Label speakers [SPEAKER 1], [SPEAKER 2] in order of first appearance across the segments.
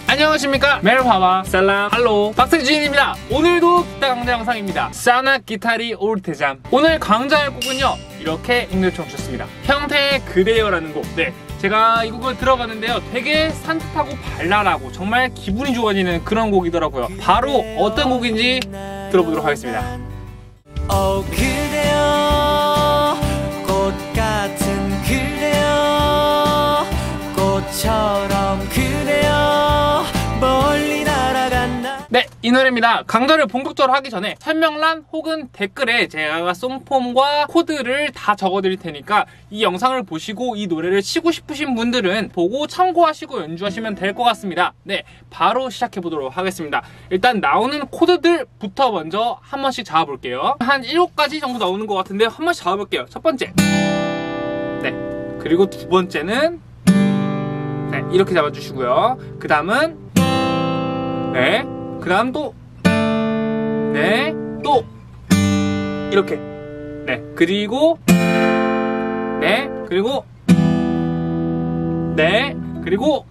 [SPEAKER 1] 안녕하십니까, 메르하바 살람 할로 박세진입니다. 오늘도 기타 강좌 영상입니다. 사나 기타리 올테잠. 오늘 강좌할 곡은요, 이렇게 잉글 청주셨습니다. 형태의 그대여라는 곡. 네, 제가 이 곡을 들어봤는데요, 되게 산뜻하고 발랄하고 정말 기분이 좋아지는 그런 곡이더라고요. 바로 어떤 곡인지 들어보도록 하겠습니다.
[SPEAKER 2] 그대여 꽃 같은 그대여 꽃처럼 그대여 멀리 날아간다.
[SPEAKER 1] 네, 이 노래입니다. 강좌를 본격적으로 하기 전에 설명란 혹은 댓글에 제가 송폼과 코드를 다 적어드릴 테니까 이 영상을 보시고 이 노래를 치고 싶으신 분들은 보고 참고하시고 연주하시면 될 것 같습니다. 네, 바로 시작해보도록 하겠습니다. 일단 나오는 코드들부터 먼저 한 번씩 잡아볼게요. 한 7가지 정도 나오는 것 같은데 한 번씩 잡아볼게요. 첫 번째, 네, 그리고 두 번째는 네, 이렇게 잡아주시고요. 그 다음은 네, 그 다음 또 네, 또 이렇게 네, 그리고 네, 그리고 네, 그리고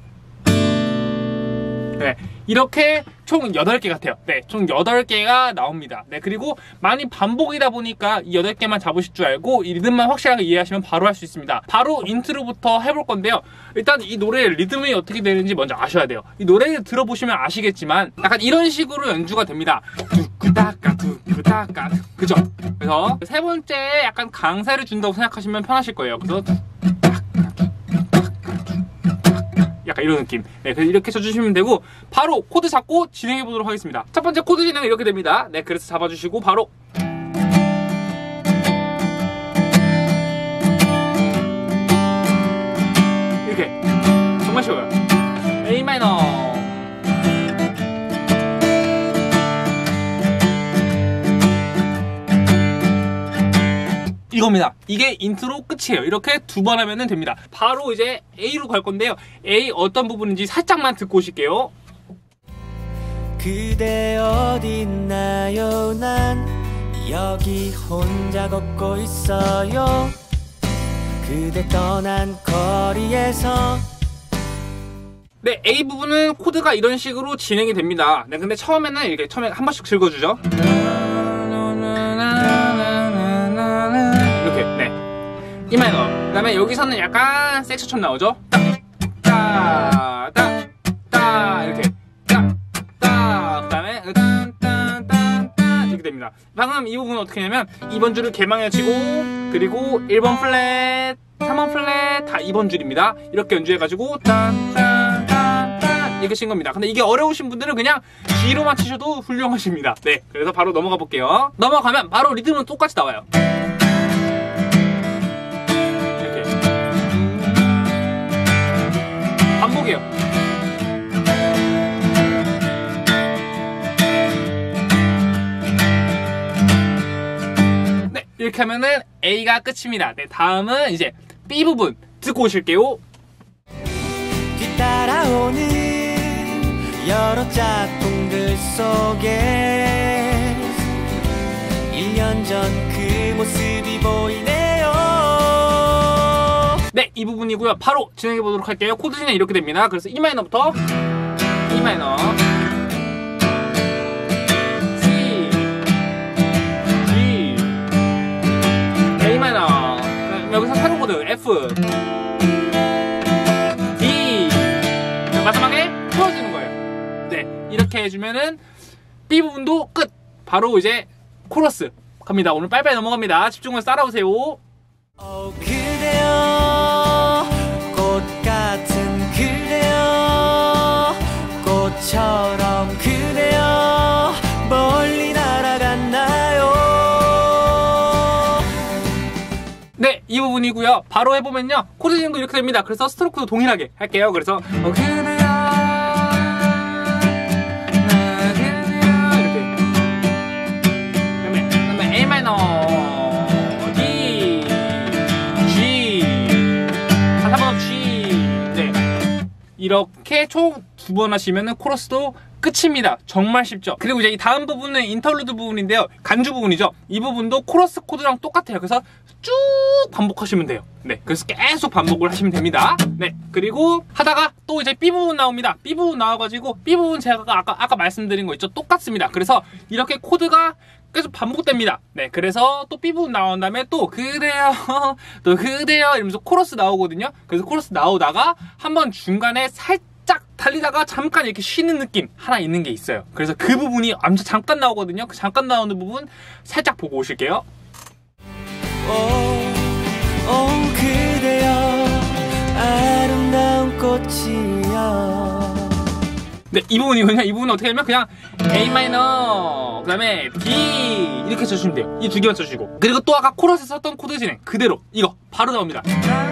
[SPEAKER 1] 네, 이렇게 총 8개 같아요. 네, 총 8개가 나옵니다. 네, 그리고 많이 반복이다 보니까 이 8개만 잡으실 줄 알고 이 리듬만 확실하게 이해하시면 바로 할 수 있습니다. 바로 인트로부터 해볼 건데요. 일단 이 노래의 리듬이 어떻게 되는지 먼저 아셔야 돼요. 이 노래를 들어보시면 아시겠지만 약간 이런 식으로 연주가 됩니다. 두쿠다까 두쿠다까, 그죠? 그래서 세 번째에 약간 강세를 준다고 생각하시면 편하실 거예요. 그래서 약간 이런 느낌. 네, 그래서 이렇게 쳐주시면 되고 바로 코드 잡고 진행해 보도록 하겠습니다. 첫 번째 코드 진행은 이렇게 됩니다. 네, 그래서 잡아주시고 바로 이렇게. 정말 쉬워요. A 마이너. 이겁니다. 이게 인트로 끝이에요. 이렇게 2번 하면 됩니다. 바로 이제 A로 갈 건데요. A 어떤 부분인지 살짝만 듣고 오실게요.
[SPEAKER 2] 그대 어디 있나요? 난 여기 혼자 걷고 있어요. 그대 떠난 거리에서.
[SPEAKER 1] 네, A 부분은 코드가 이런 식으로 진행이 됩니다. 네, 근데 처음에는 이렇게 처음에 한 번씩 긁어주죠. 이렇게, 네, E 마이너. 그 다음에 여기서는 약간 섹스처럼 나오죠. 따 이렇게 따 그 다음에 딴 이렇게 됩니다. 방금 이 부분은 어떻게 하냐면 2번 줄을 개망해 치고 그리고 1번 플랫 3번 플랫 다 2번 줄입니다. 이렇게 연주해가지고 이렇게 친 겁니다. 근데 이게 어려우신 분들은 그냥 G로만 치셔도 훌륭하십니다. 네, 그래서 바로 넘어가 볼게요. 넘어가면 바로 리듬은 똑같이 나와요. 이렇게 반복이에요. 네, 이렇게 하면은 A가 끝입니다. 네, 다음은 이제 B 부분 듣고 오실게요.
[SPEAKER 2] 뒤따라오는 여러 짝꿍들 속에 1년 전 그 모습이 보이네요.
[SPEAKER 1] 네, 이 부분이고요. 바로 진행해 보도록 할게요. 코드 진행 이렇게 됩니다. 그래서 E 마이너부터 E 마이너, C, G, A 마이너, 여기서 세로 코드 F, D, 마지막에 풀어지는 거예요. 네, 이렇게 해주면은 B 부분도 끝. 바로 이제 코러스 갑니다. 오늘 빨리빨리 넘어갑니다. 집중해서 따라오세요.
[SPEAKER 2] 그대여 꽃 같은 그대여 꽃처럼 그대여 멀리 날아갔나요?
[SPEAKER 1] 네, 이 부분이고요. 바로 해보면요, 코드 진행도 이렇게 됩니다. 그래서 스트로크도 동일하게 할게요. 그래서 그대여 이렇게. 그다음에 A 마이너, D, G, 4번 G. 네, 이렇게 총 2번 하시면은 코러스도 끝입니다. 정말 쉽죠. 그리고 이제 이 다음 부분은 인터루드 부분인데요. 간주 부분이죠. 이 부분도 코러스 코드랑 똑같아요. 그래서 쭉 반복하시면 돼요. 네, 그래서 계속 반복을 하시면 됩니다. 네, 그리고 하다가 또 이제 B 부분 나옵니다. B 부분 나와가지고 B 부분 제가 아까 말씀드린 거 있죠. 똑같습니다. 그래서 이렇게 코드가 계속 반복됩니다. 네, 그래서 또 B 부분 나온 다음에 또 그래요, 또 그래요 이러면서 코러스 나오거든요. 그래서 코러스 나오다가 한번 중간에 살짝 달리다가 잠깐 이렇게 쉬는 느낌 하나 있는 게 있어요. 그래서 그 부분이 엄청 잠깐 나오거든요. 그 잠깐 나오는 부분 살짝 보고 오실게요.
[SPEAKER 2] 오 그대여 아름다운 꽃이여.
[SPEAKER 1] 네, 이 부분이거든요. 이 부분은 어떻게 하면 그냥 A 마이너 그 다음에 D 이렇게 쳐주시면 돼요. 이 두 개만 쳐주시고, 그리고 또 아까 코러스에 썼던 코드 진행 그대로 이거 바로 나옵니다.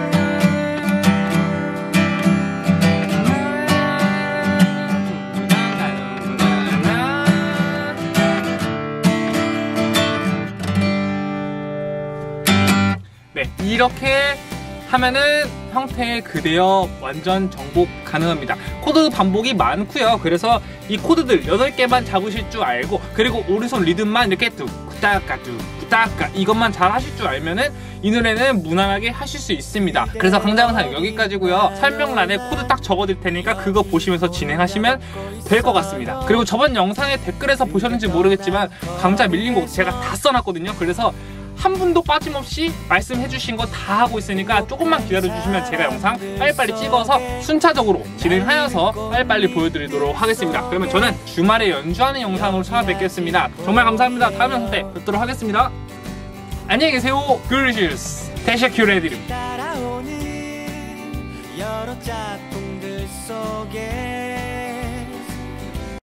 [SPEAKER 1] 네, 이렇게 하면은 형태의 그대여 완전 정복 가능합니다. 코드 반복이 많고요. 그래서 이 코드들 8개만 잡으실 줄 알고, 그리고 오른손 리듬만 이렇게 뚝딱까 뚝딱까 이것만 잘 하실 줄 알면은 이 노래는 무난하게 하실 수 있습니다. 그래서 강좌 영상 여기까지고요. 설명란에 코드 딱 적어드릴 테니까 그거 보시면서 진행하시면 될 것 같습니다. 그리고 저번 영상에 댓글에서 보셨는지 모르겠지만 강좌 밀린 곡 제가 다 써놨거든요. 그래서 한 분도 빠짐없이 말씀해주신 거 다 하고 있으니까 조금만 기다려주시면 제가 영상 빨리빨리 찍어서 순차적으로 진행하여서 빨리빨리 보여드리도록 하겠습니다. 그러면 저는 주말에 연주하는 영상으로 찾아뵙겠습니다. 정말 감사합니다. 다음 영상 때 뵙도록 하겠습니다. 안녕히 계세요. 귤리시스 테샤큐레디름.
[SPEAKER 2] 따라오는 여러 짝꿍들 속에